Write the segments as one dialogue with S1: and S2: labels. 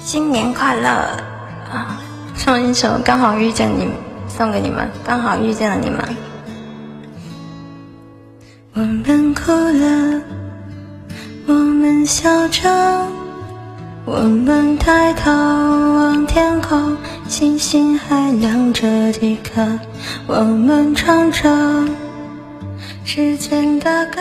S1: 新年快乐啊！唱一首《刚好遇见你》，送给你们，刚好遇见了你们。我们哭了，我们笑着，我们抬头望天空，星星还亮着几颗，我们唱着时间的歌，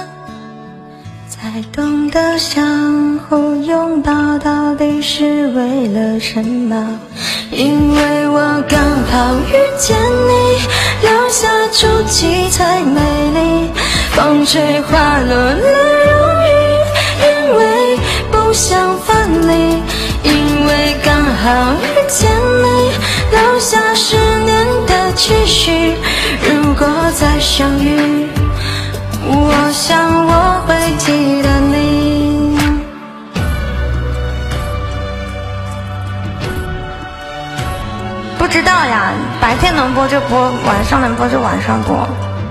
S1: 才懂得相互拥抱到底是为了什么。因为我刚好遇见你，留下足迹才美丽，风吹花落泪如雨，因为不想分离。因为刚好遇见你，留下10年的期许，如果再相遇，我想我会记得你。不知道呀，白天能播就播，晚上能播就晚上播。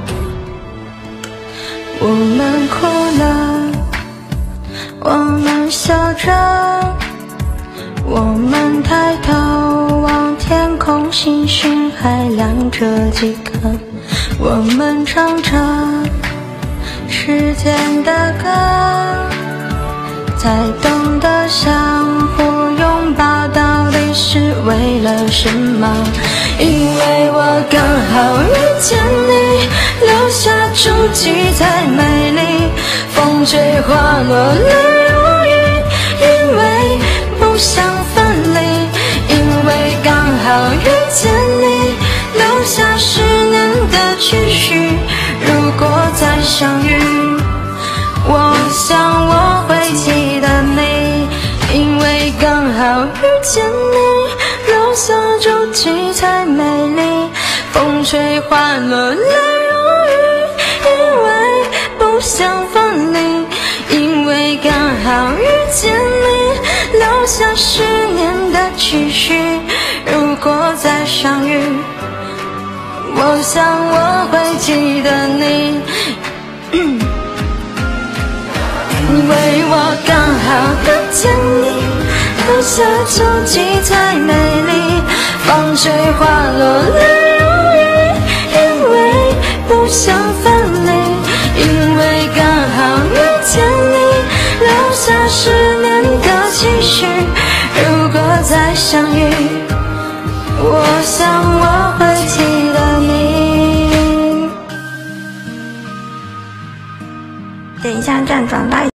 S1: 我们哭了，我们笑着，我们抬头望天空，星星还亮着几颗，我们唱着时间的歌，才懂得相互拥抱到底是为了什么。因为我刚好遇见你，留下足迹才美丽，风吹花落泪如雨，因为不想分离。因为刚好遇见你，留下10年的期许，如果再相遇，我想我会记得你。因为刚好遇见你，留下足迹才美丽，风吹花落泪如雨，因为不想分离。因为刚好遇见你，留下10年的期许，如果再相遇，我想我会记得你。因为我刚好遇见你，留下足迹才美丽，风吹花落泪如雨，因为不想分离。因为刚好遇见你，留下10年的期许，如果再相遇，我想我会记得你。点一下赞，转发一下。